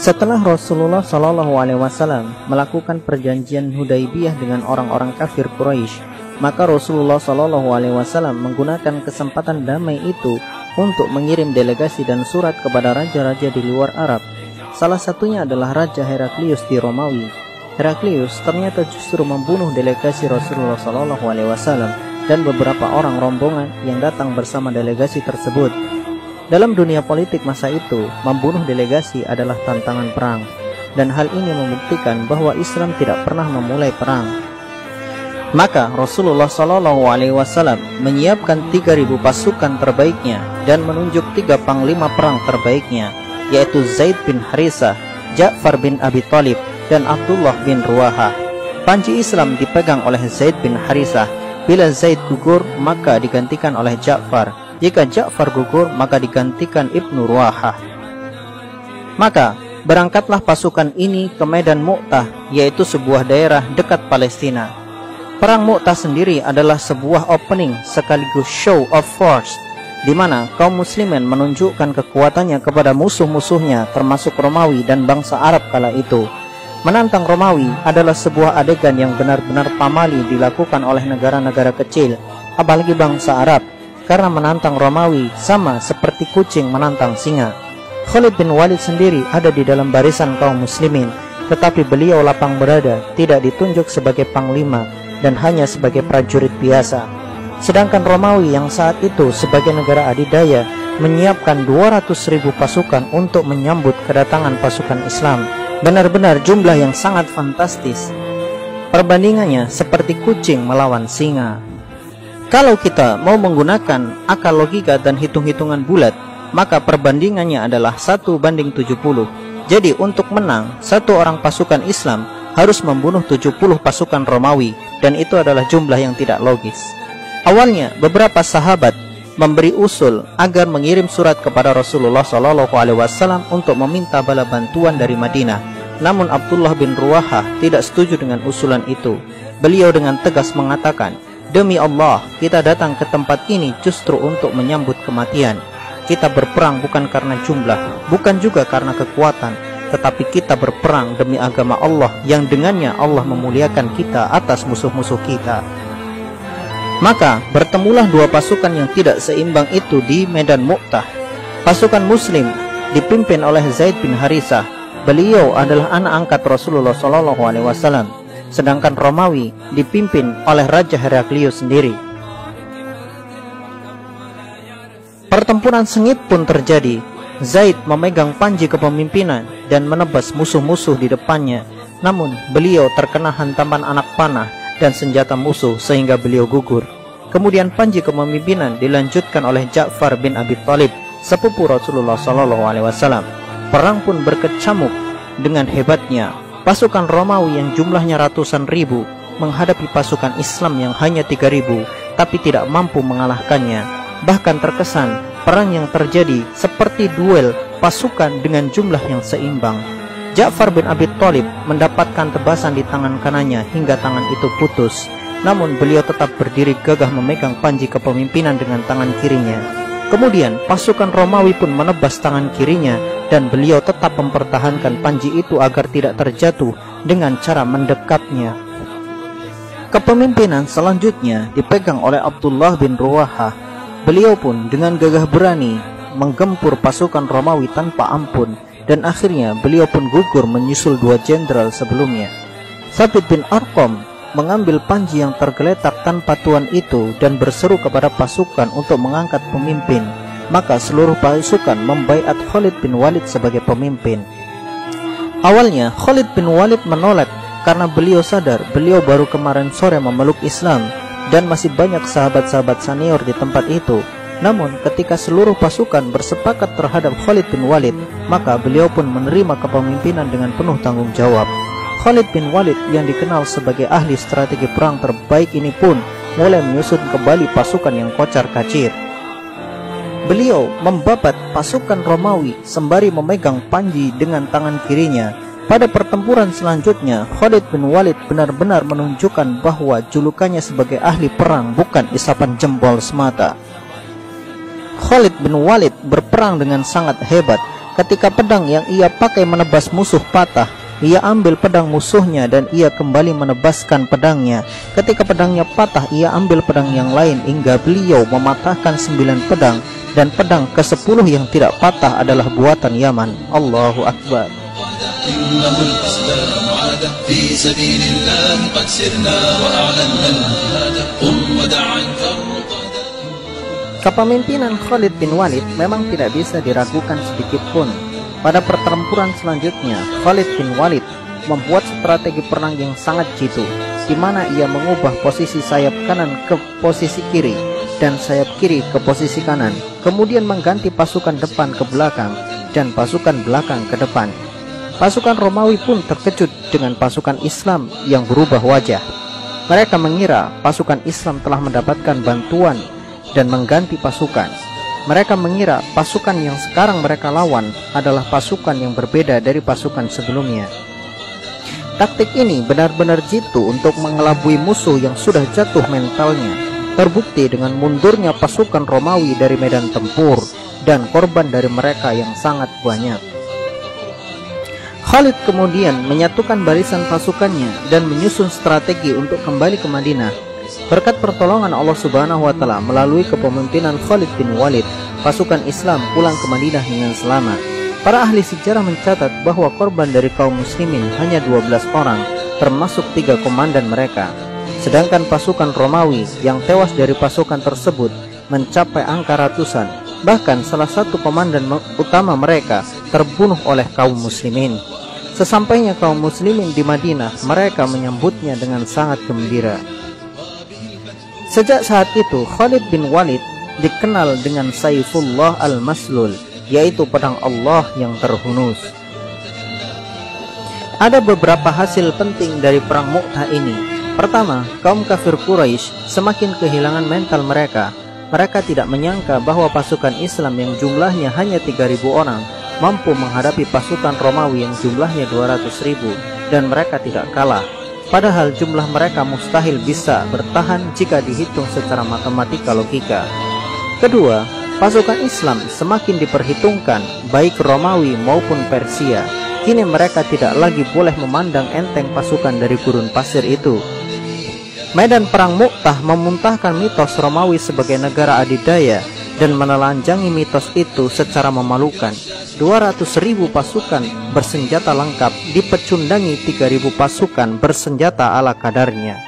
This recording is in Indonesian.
Setelah Rasulullah SAW melakukan perjanjian Hudaibiyah dengan orang-orang kafir Quraisy, maka Rasulullah SAW menggunakan kesempatan damai itu untuk mengirim delegasi dan surat kepada raja-raja di luar Arab. Salah satunya adalah Raja Heraklius di Romawi. Heraklius ternyata justru membunuh delegasi Rasulullah SAW dan beberapa orang rombongan yang datang bersama delegasi tersebut. Dalam dunia politik masa itu, membunuh delegasi adalah tantangan perang, dan hal ini membuktikan bahwa Islam tidak pernah memulai perang. Maka Rasulullah SAW menyiapkan 3.000 pasukan terbaiknya dan menunjuk 3 panglima perang terbaiknya, yaitu Zaid bin Harisah, Ja'far bin Abi Thalib, dan Abdullah bin Ruwahah. Panji Islam dipegang oleh Zaid bin Harisah. Bila Zaid gugur, maka digantikan oleh Ja'far. Jika Ja'far gugur, maka digantikan Ibnu Ruwahah. Maka berangkatlah pasukan ini ke Medan Mu'tah, yaitu sebuah daerah dekat Palestina. Perang Mu'tah sendiri adalah sebuah opening sekaligus show of force, di mana kaum muslimin menunjukkan kekuatannya kepada musuh-musuhnya termasuk Romawi dan bangsa Arab kala itu. Menantang Romawi adalah sebuah adegan yang benar-benar pamali dilakukan oleh negara-negara kecil, apalagi bangsa Arab, karena menantang Romawi sama seperti kucing menantang singa. Khalid bin Walid sendiri ada di dalam barisan kaum muslimin, tetapi beliau lapang berada, tidak ditunjuk sebagai panglima dan hanya sebagai prajurit biasa. Sedangkan Romawi yang saat itu sebagai negara adidaya menyiapkan 200.000 pasukan untuk menyambut kedatangan pasukan Islam. Benar-benar jumlah yang sangat fantastis. Perbandingannya seperti kucing melawan singa. Kalau kita mau menggunakan akal logika dan hitung-hitungan bulat, maka perbandingannya adalah 1:70. Jadi untuk menang, satu orang pasukan Islam harus membunuh 70 pasukan Romawi, dan itu adalah jumlah yang tidak logis. Awalnya beberapa sahabat memberi usul agar mengirim surat kepada Rasulullah SAW untuk meminta bala bantuan dari Madinah. Namun Abdullah bin Ruwahah tidak setuju dengan usulan itu. Beliau dengan tegas mengatakan, "Demi Allah, kita datang ke tempat ini justru untuk menyambut kematian. Kita berperang bukan karena jumlah, bukan juga karena kekuatan, tetapi kita berperang demi agama Allah yang dengannya Allah memuliakan kita atas musuh-musuh kita." Maka bertemulah 2 pasukan yang tidak seimbang itu di Medan Mu'tah. Pasukan Muslim dipimpin oleh Zaid bin Harisah. Beliau adalah anak angkat Rasulullah SAW. Sedangkan Romawi dipimpin oleh Raja Heraklius sendiri. Pertempuran sengit pun terjadi. Zaid memegang panji kepemimpinan dan menebas musuh-musuh di depannya. Namun beliau terkena hantaman anak panah dan senjata musuh sehingga beliau gugur. Kemudian panji kepemimpinan dilanjutkan oleh Ja'far bin Abi Thalib, sepupu Rasulullah SAW. Perang pun berkecamuk dengan hebatnya. Pasukan Romawi yang jumlahnya ratusan ribu menghadapi pasukan Islam yang hanya 3.000, tapi tidak mampu mengalahkannya. Bahkan terkesan perang yang terjadi seperti duel pasukan dengan jumlah yang seimbang. Ja'far bin Abi Thalib mendapatkan tebasan di tangan kanannya hingga tangan itu putus. Namun beliau tetap berdiri gagah memegang panji kepemimpinan dengan tangan kirinya. Kemudian pasukan Romawi pun menebas tangan kirinya, dan beliau tetap mempertahankan panji itu agar tidak terjatuh dengan cara mendekapnya. Kepemimpinan selanjutnya dipegang oleh Abdullah bin Ruwahah. Beliau pun dengan gagah berani menggempur pasukan Romawi tanpa ampun, dan akhirnya beliau pun gugur menyusul 2 jenderal sebelumnya. Thabit bin Arqam mengambil panji yang tergeletak tanpa tuan itu dan berseru kepada pasukan untuk mengangkat pemimpin. Maka seluruh pasukan membaiat Khalid bin Walid sebagai pemimpin. Awalnya Khalid bin Walid menolak karena beliau sadar beliau baru kemarin sore memeluk Islam dan masih banyak sahabat-sahabat senior di tempat itu. Namun ketika seluruh pasukan bersepakat terhadap Khalid bin Walid, maka beliau pun menerima kepemimpinan dengan penuh tanggung jawab. Khalid bin Walid yang dikenal sebagai ahli strategi perang terbaik ini pun mulai menyusun kembali pasukan yang kocar-kacir. Beliau membabat pasukan Romawi sembari memegang panji dengan tangan kirinya. Pada pertempuran selanjutnya, Khalid bin Walid benar-benar menunjukkan bahwa julukannya sebagai ahli perang bukan isapan jempol semata. Khalid bin Walid berperang dengan sangat hebat Ketika pedang yang ia pakai menebas musuh patah, ia ambil pedang musuhnya dan ia kembali menebaskan pedangnya. Ketika pedangnya patah, ia ambil pedang yang lain hingga beliau mematahkan 9 pedang, dan pedang ke-10 yang tidak patah adalah buatan Yaman. Allahu Akbar. Kepemimpinan Khalid bin Walid memang tidak bisa diragukan sedikit pun. Pada pertempuran selanjutnya, Khalid bin Walid membuat strategi perang yang sangat jitu, di mana ia mengubah posisi sayap kanan ke posisi kiri dan sayap kiri ke posisi kanan, kemudian mengganti pasukan depan ke belakang dan pasukan belakang ke depan. Pasukan Romawi pun terkejut dengan pasukan Islam yang berubah wajah. Mereka mengira pasukan Islam telah mendapatkan bantuan dan mengganti pasukan. Mereka mengira pasukan yang sekarang mereka lawan adalah pasukan yang berbeda dari pasukan sebelumnya. Taktik ini benar-benar jitu untuk mengelabui musuh yang sudah jatuh mentalnya. Terbukti dengan mundurnya pasukan Romawi dari medan tempur dan korban dari mereka yang sangat banyak. Khalid kemudian menyatukan barisan pasukannya dan menyusun strategi untuk kembali ke Madinah. Berkat pertolongan Allah Subhanahu wa Ta'ala melalui kepemimpinan Khalid bin Walid, pasukan Islam pulang ke Madinah dengan selamat. Para ahli sejarah mencatat bahwa korban dari kaum muslimin hanya 12 orang, termasuk 3 komandan mereka. Sedangkan pasukan Romawi yang tewas dari pasukan tersebut mencapai angka ratusan. Bahkan salah satu komandan utama mereka terbunuh oleh kaum muslimin. Sesampainya kaum muslimin di Madinah, mereka menyambutnya dengan sangat gembira. Sejak saat itu, Khalid bin Walid dikenal dengan Saifullah al-Maslul, yaitu pedang Allah yang terhunus. Ada beberapa hasil penting dari perang Mu'tah ini. Pertama, kaum kafir Quraisy semakin kehilangan mental mereka. Mereka tidak menyangka bahwa pasukan Islam yang jumlahnya hanya 3.000 orang mampu menghadapi pasukan Romawi yang jumlahnya 200.000, dan mereka tidak kalah. Padahal jumlah mereka mustahil bisa bertahan jika dihitung secara matematika logika. Kedua, pasukan Islam semakin diperhitungkan baik Romawi maupun Persia. Kini mereka tidak lagi boleh memandang enteng pasukan dari gurun pasir itu. Medan perang Mu'tah memuntahkan mitos Romawi sebagai negara adidaya dan menelanjangi mitos itu secara memalukan. 200.000 pasukan bersenjata lengkap dipecundangi 3.000 pasukan bersenjata ala kadarnya.